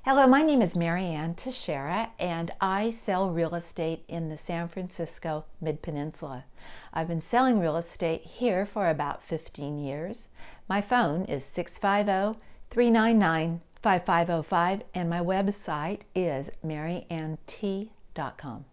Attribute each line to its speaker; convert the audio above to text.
Speaker 1: Hello, my name is Mary Ann Teixeira, and I sell real estate in the San Francisco Mid-Peninsula. I've been selling real estate here for about 15 years. My phone is 650-399-5505, and my website is maryant.com.